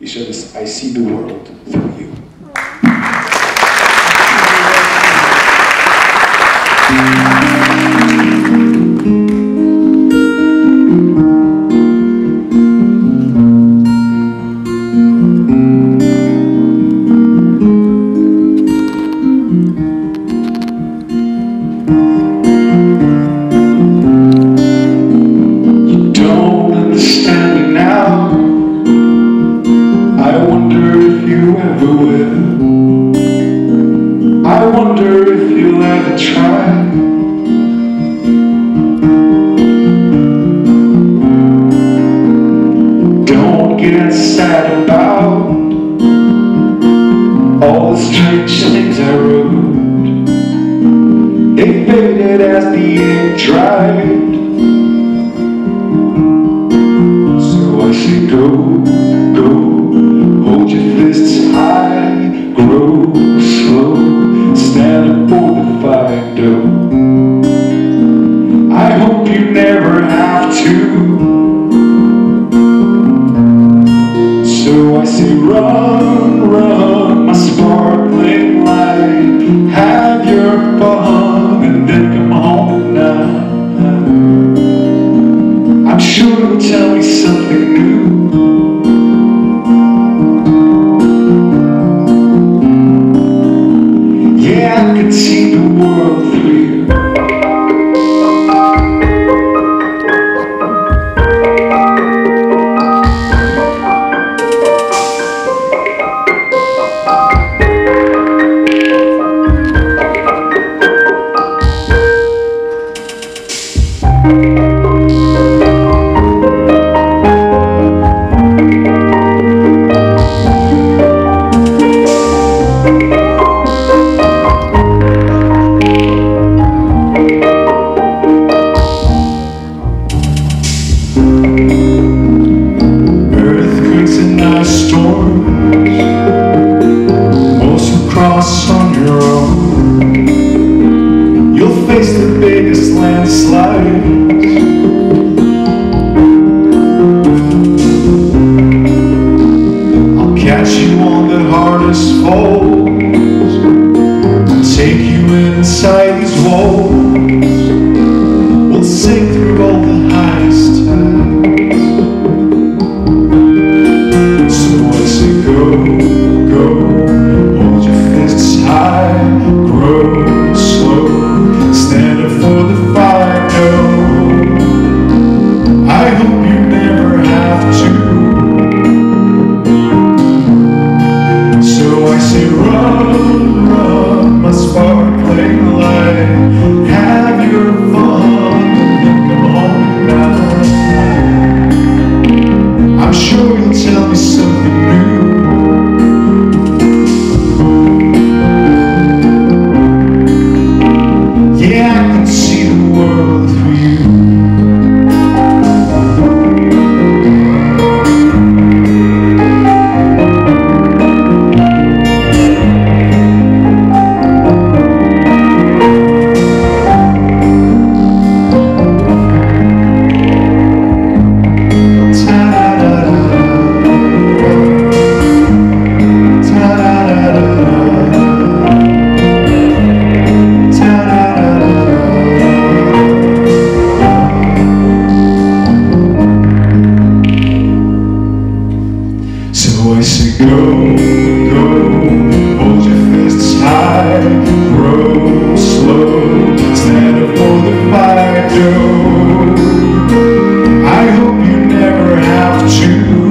he says, I see the world through you. I wonder if you'll ever try. Don't get sad about all the strange things I wrote. They faded as the ink dried. So I say go, go, hold your fists high, grow slow, stand up for the fight, though. I hope you never have to. So I say run, run, my sparkling light, have your fun and then come home tonight. I'm sure you'll tell me something new. I can see the world through you. On your own, you'll face the biggest landslides. I'll catch you on the hardest falls, I'll take you inside these walls. We'll sink through all the highest tides. So I say go, go, high, grow slow, stand up for the fight, no. I hope you never have to. So I say run, run, my sparkling light, have your fun and come home tonight. I'm sure you'll tell me something new. So I say go, go, hold your fists high, grow slow, stand up for the fight, Joe. I hope you never have to.